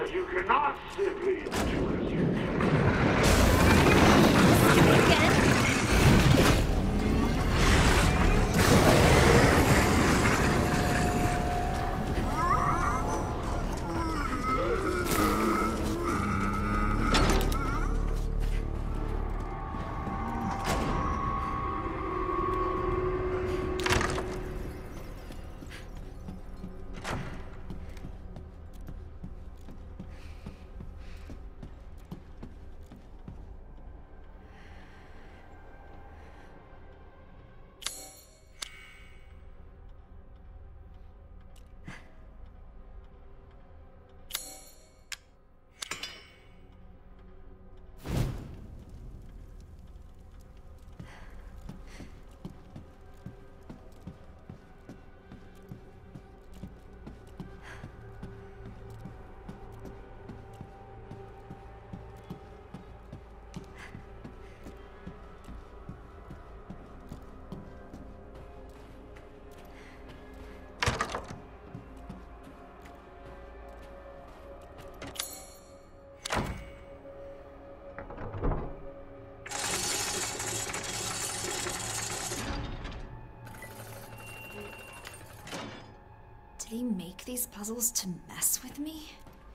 But you cannot simply do as you Again? Did he make these puzzles to mess with me?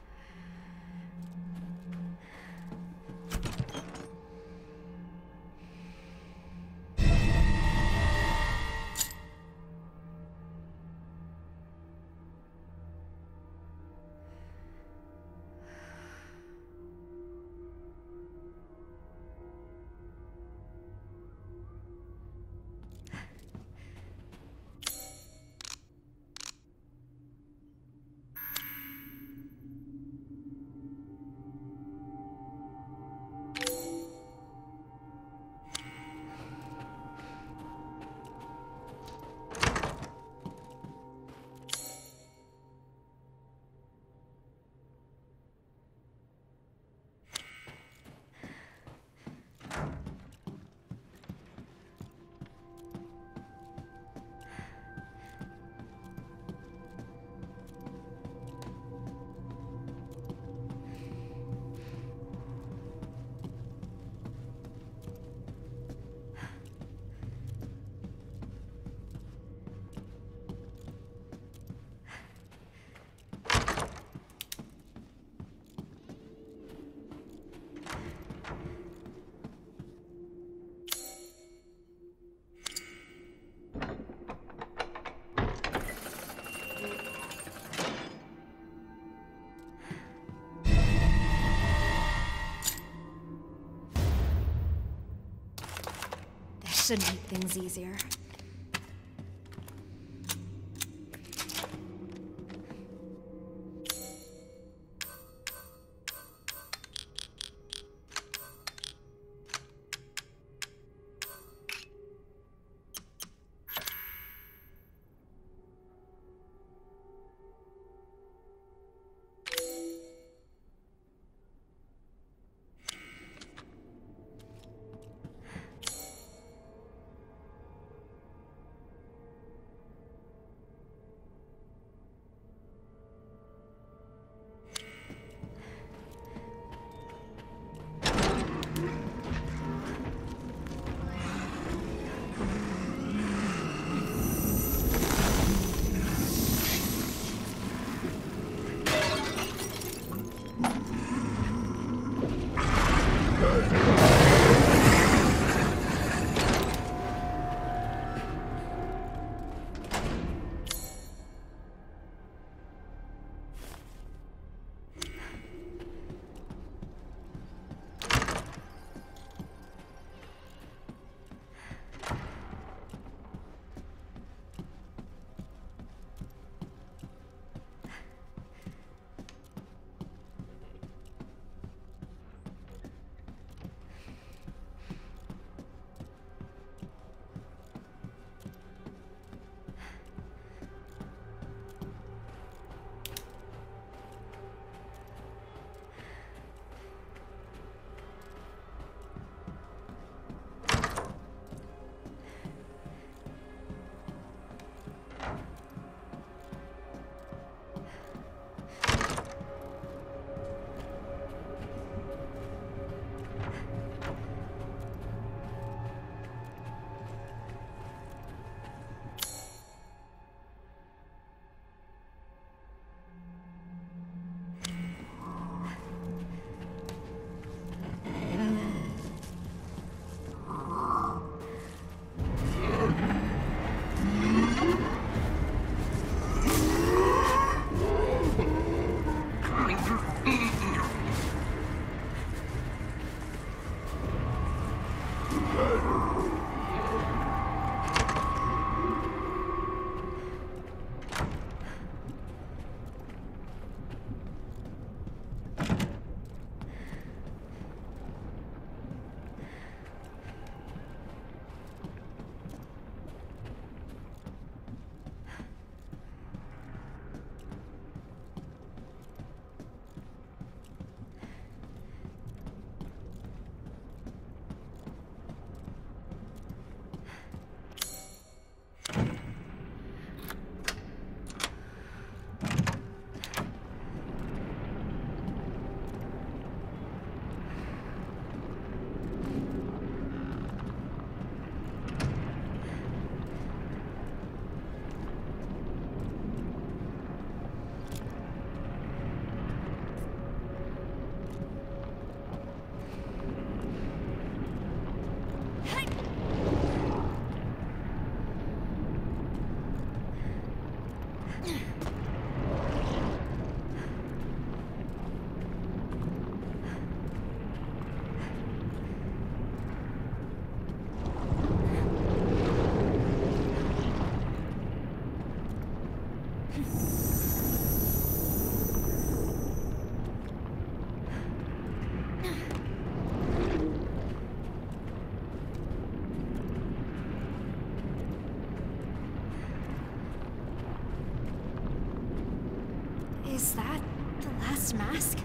Should make things easier. Is that the last mask?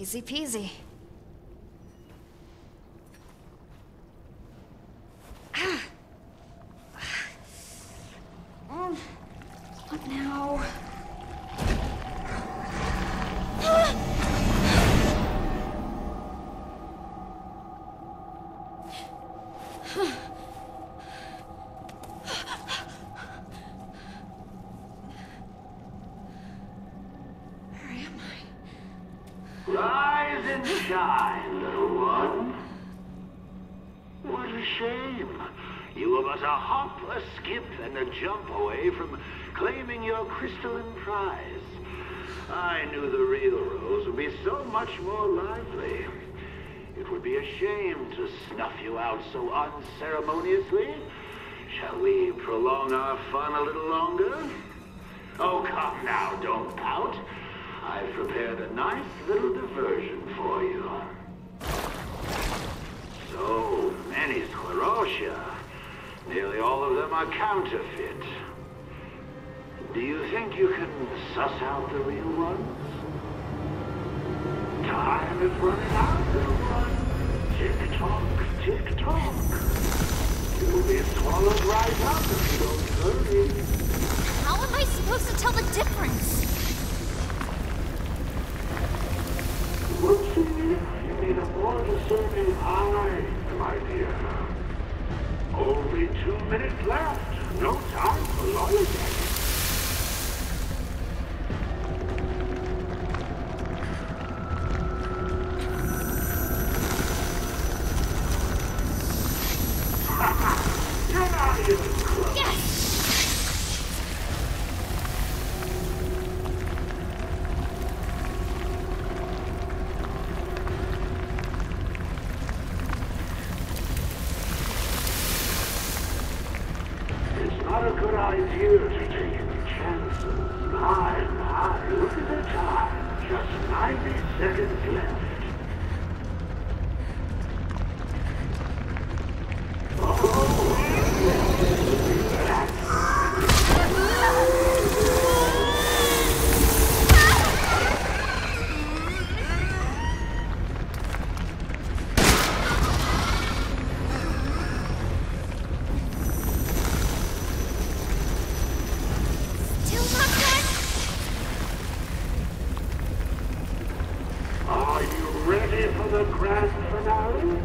Easy peasy. What now? Rise and shine, little one. What a shame. You were but a hop, a skip, and a jump away from claiming your crystalline prize. I knew the real Rose would be so much more lively. It would be a shame to snuff you out so unceremoniously. Shall we prolong our fun a little longer? Oh, come now, don't pout. I've prepared a nice little diversion for you. So many sclerotia. Nearly all of them are counterfeit. Do you think you can suss out the real ones? Time is running out, little one. Tick-tock, tick-tock. You'll be swallowed right up if you don't hurry. How am I supposed to tell the difference? Whoopsie, you need a more discerning eye, my dear. Only 2 minutes left. No time for lollygagging. You're not even close. Yes! It's not a good idea to take any chances. My, look at the time. Just 90 seconds left. Still not dead? Are you ready for the grand finale?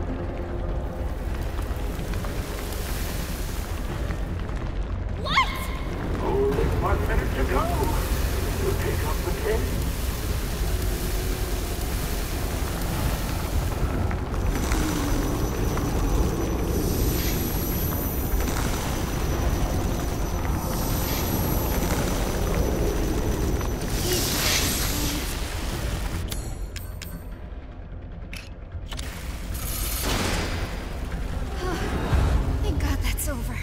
What? Only 1 minute to go. You pick up the pace. Thank God that's over.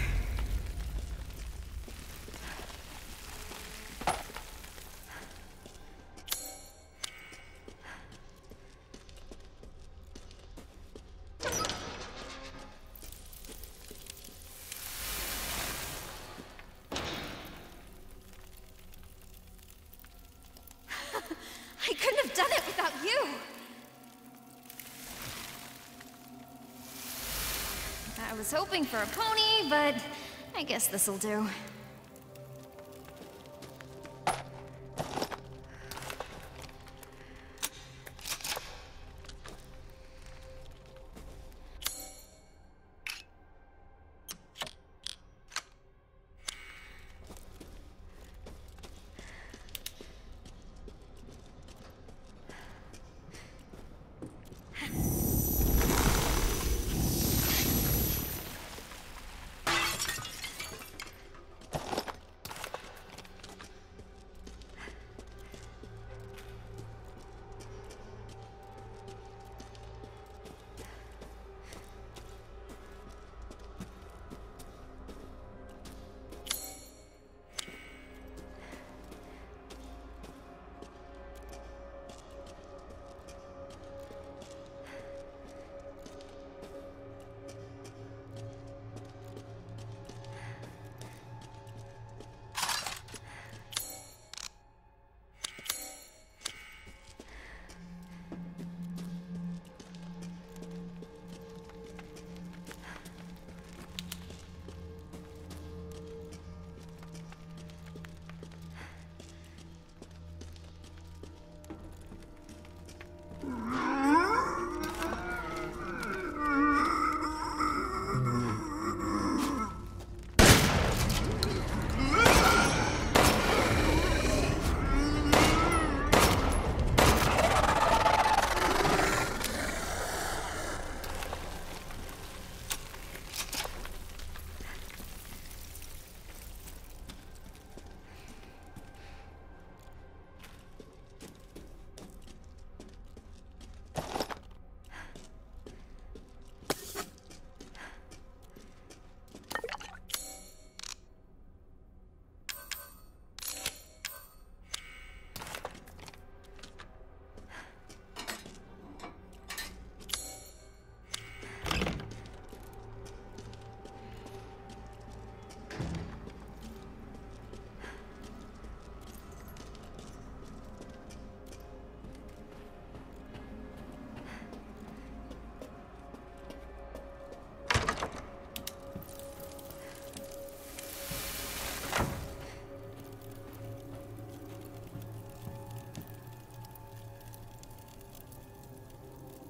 I couldn't have done it without you. I was hoping for a pony, but I guess this'll do.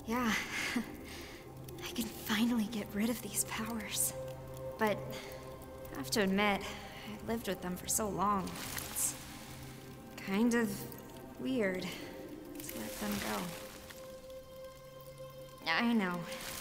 Yeah, I can finally get rid of these powers. But I have to admit, I lived with them for so long. It's kind of weird to let them go. I know.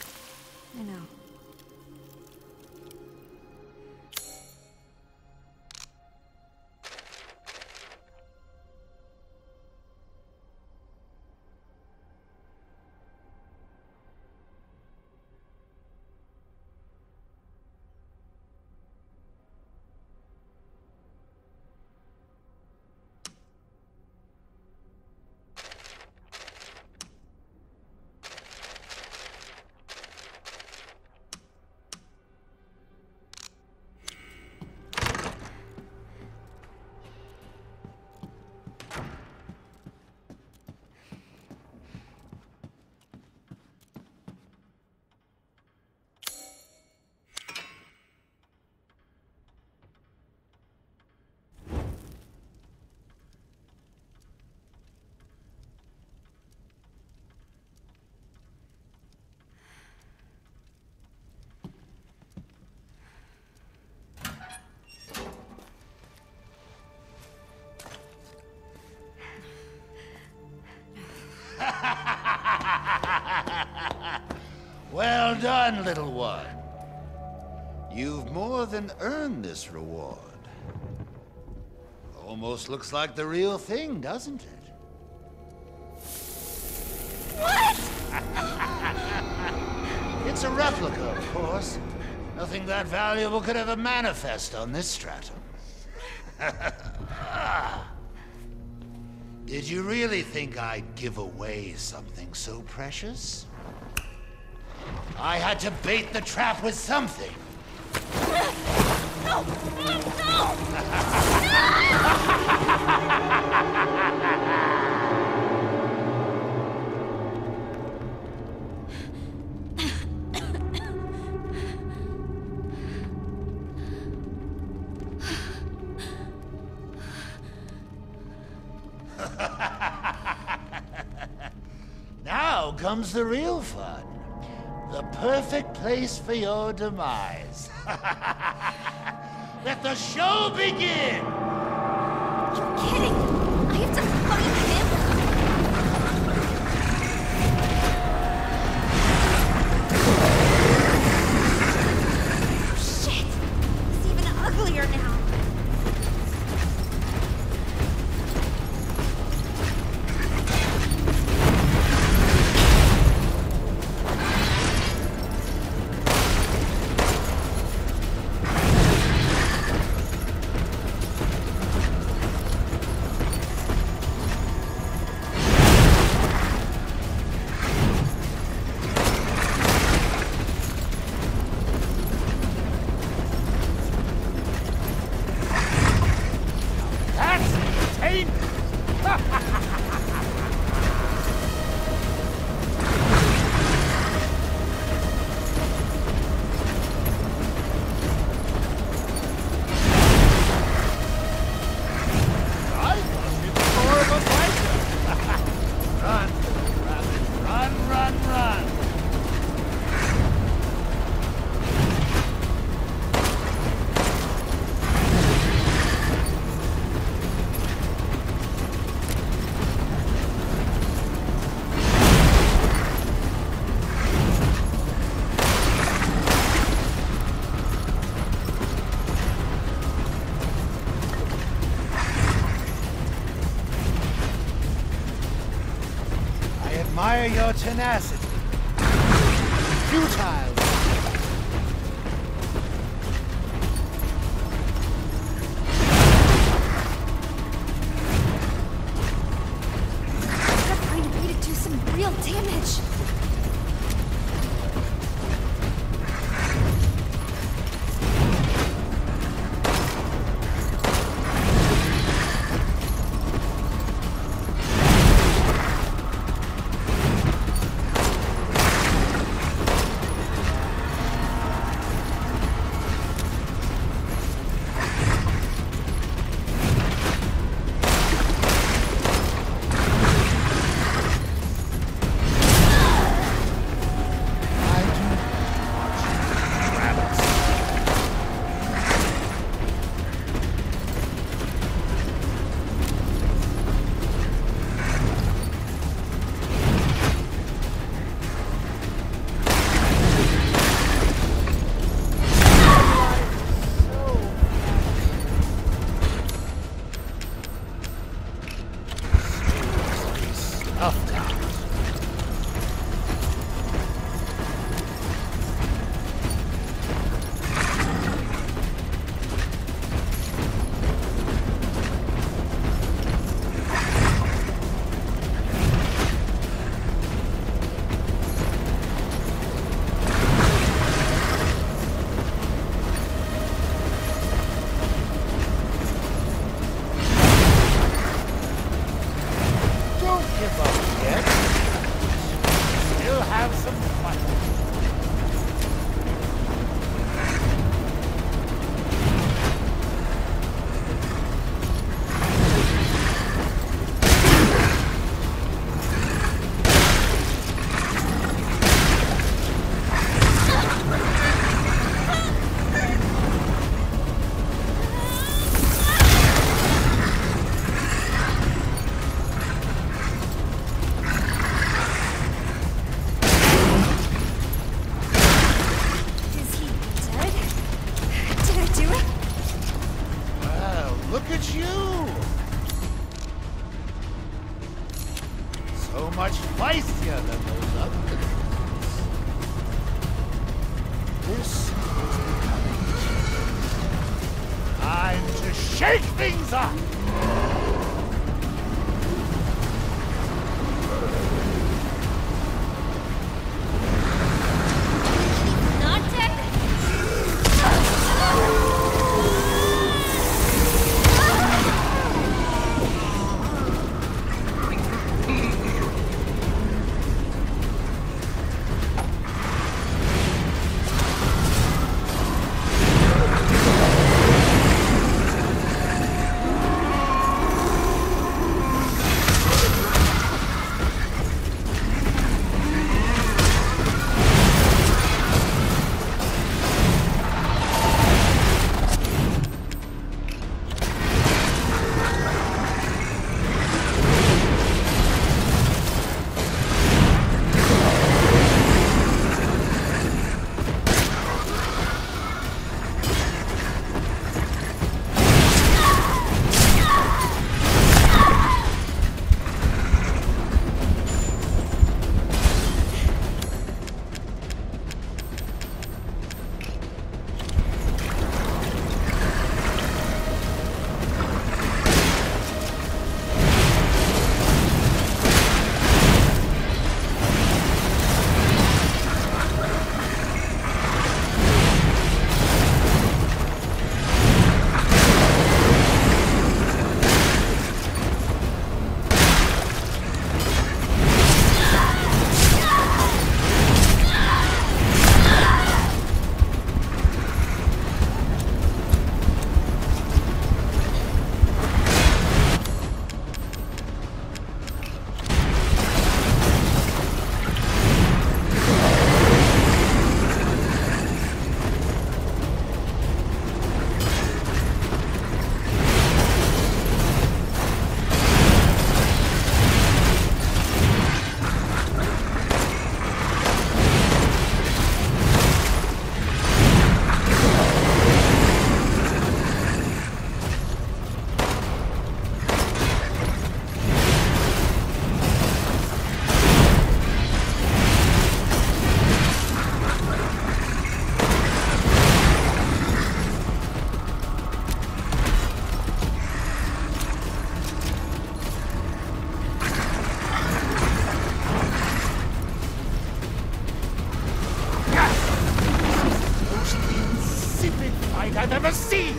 Well done, little one. You've more than earned this reward. Almost looks like the real thing, doesn't it? What? It's a replica, of course. Nothing that valuable could ever manifest on this stratum. Did you really think I'd give away something so precious? I had to bait the trap with something. No! Now comes the real fun. The perfect place for your demise. Let the show begin! You're kidding! I have to fight him? Oh, shit! He's even uglier now. Admire your tenacity. Futile. I gotta find a way to do some real damage. have some fun. Look at you! So much spicier than those others. This is becoming time to shake things up! I've ever seen!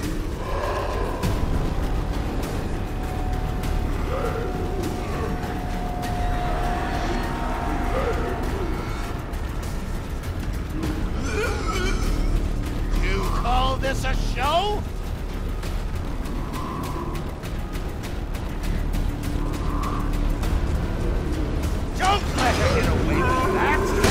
You call this a show? Don't let her get away with that!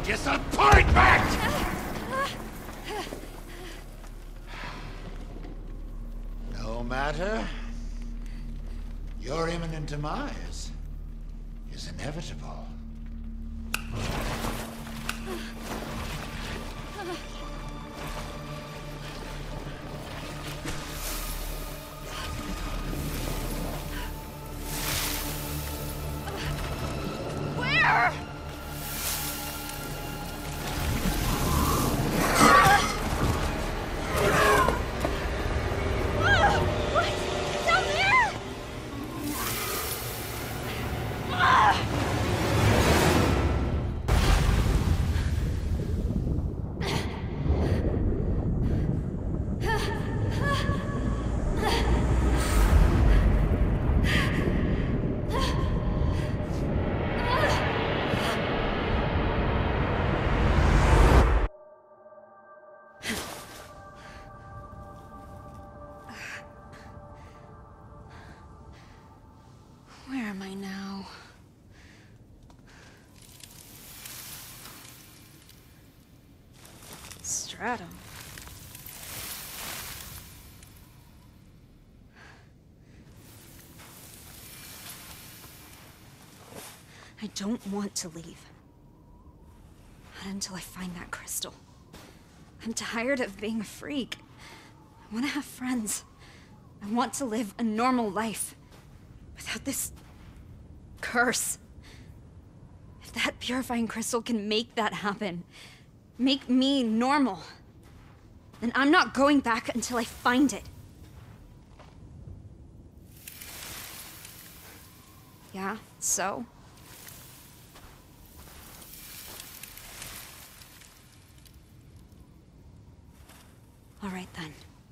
Disappointment! No matter. Your imminent demise is inevitable. Where? What? Down there? Where am I now? Stratum. I don't want to leave. Not until I find that crystal. I'm tired of being a freak. I want to have friends. I want to live a normal life. Without this curse. If that purifying crystal can make that happen, make me normal, then I'm not going back until I find it. Yeah, so? All right then.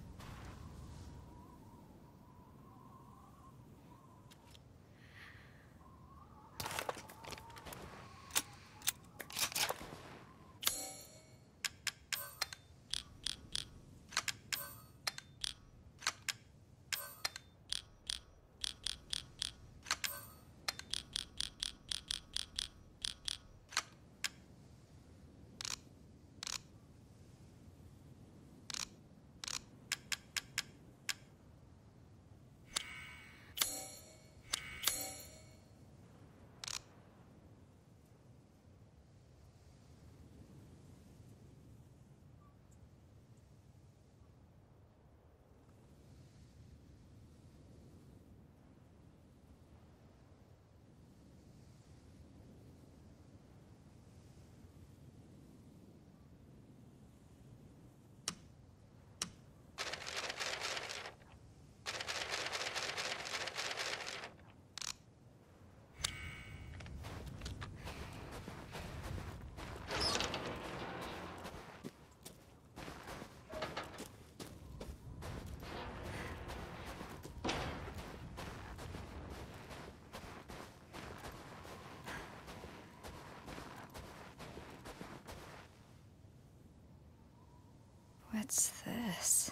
What's this?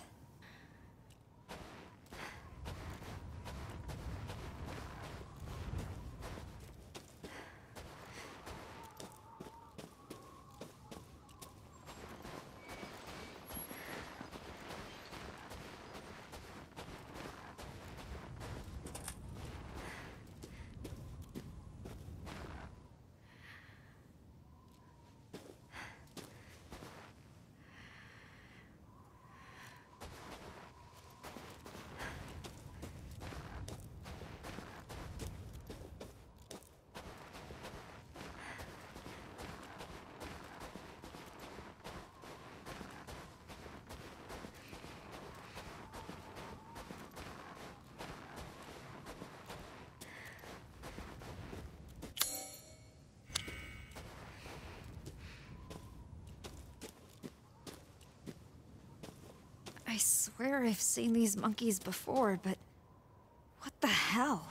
I swear I've seen these monkeys before, but what the hell?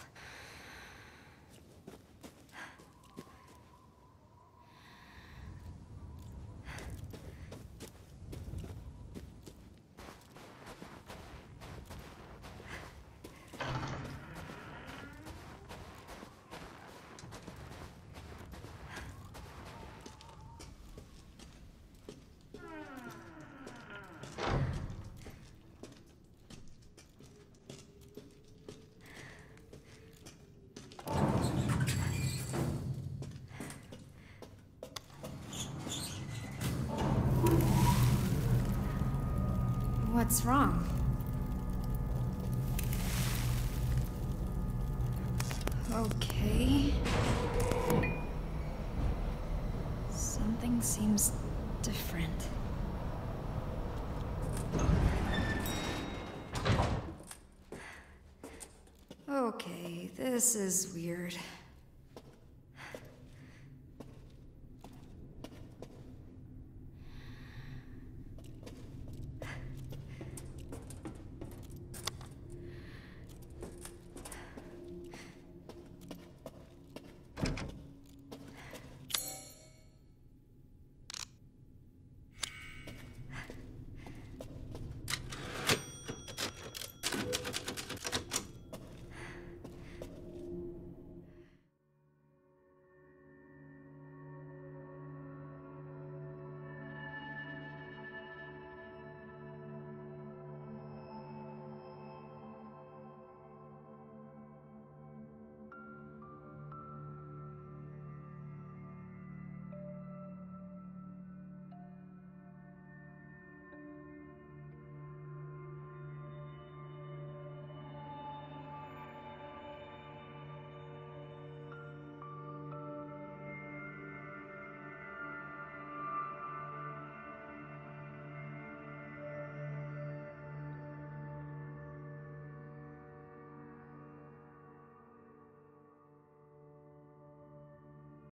What's wrong? Okay. Something seems different. Okay, this is weird.